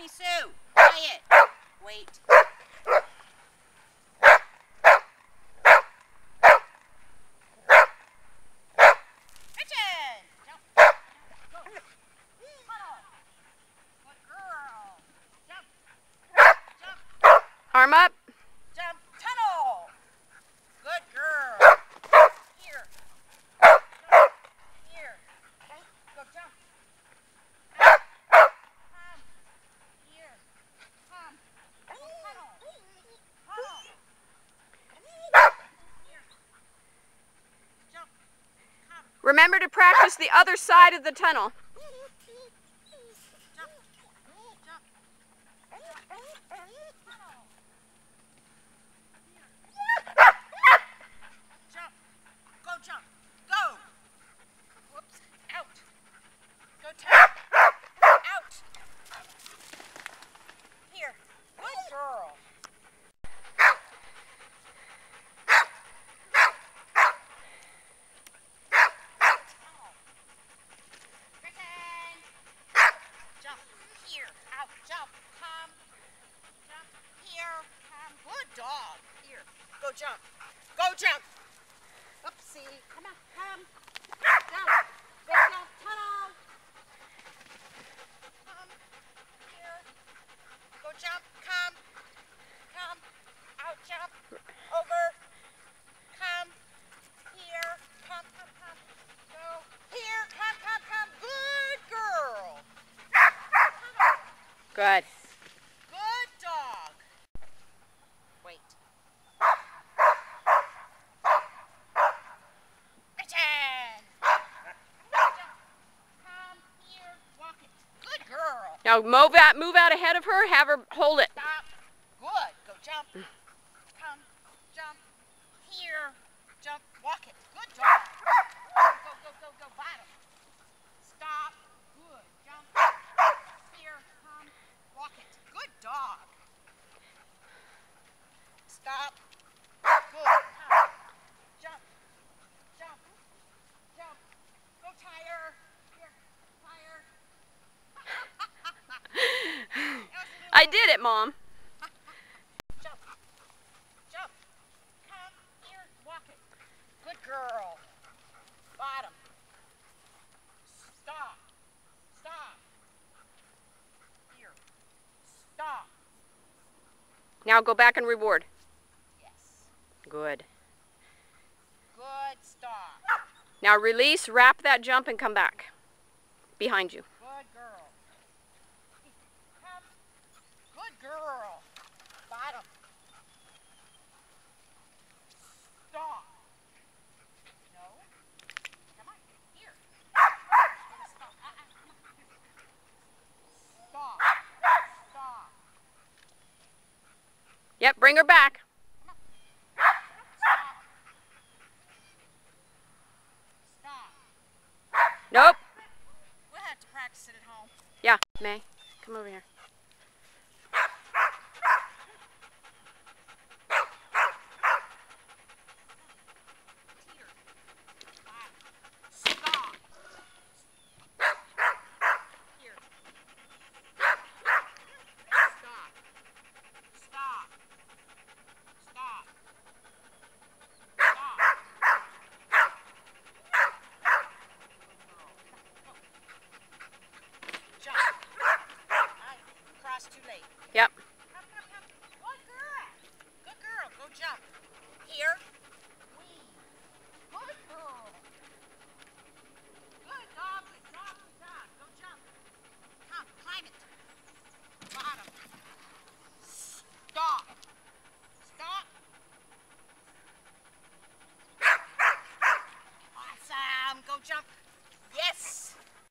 Tommy Sue, quiet. Wait. Gretchen! Jump. Go. Tunnel. Good girl. Jump. Jump. Arm up. Jump. Tunnel. Good girl. Here. Jump. Here. Okay. Go jump. Come. Here. Come. Tunnel. Tunnel. Here. Jump. Come. Remember to practice the other side of the tunnel. Jump. Jump. Tunnel. Jump. Go jump. Go. Whoops. Out. Go tap. Out. Here. Good girl. Gretchen. Jump. Here. Out. Jump. Come. Jump. Here. Come. Good dog. Here. Go jump. Go jump. Oopsie. Come on. Come. Jump. Go jump. Tunnel. Come. Here. Go jump. Come. Come. Out. Jump. Over. Come. Here. Come. Come. Come. Go. Here. Come. Come. Come. Good girl. Tunnel. Good. Good dog. Wait. Gretchen! Jump. Come here. Walk it. Good girl. Now move out ahead of her. Have her hold it. Stop. Good. Go jump. Come. Jump. Here. Jump. Walk it. Good dog. Go, go, go, go. Bottom. Stop. Good. Jump. Here. Come. Walk it. Good dog. Stop. Good. Come. Jump. Jump. Jump. Go tire. Here. Tire. I did it, Mom. Jump. Jump. Come here. Walk it. Good girl. Bottom. Stop. Stop. Here. Stop. Now go back and reward. Yes. Good. Good. Stop. Now release, wrap that jump, and come back. Behind you. Good girl. Come. Good girl. Bottom. Stop. No. Come on. Here. Stop. Stop. Stop. Yep, bring her back. Stop. Stop. Nope. We'll have to practice it at home. Yeah, May, come over here.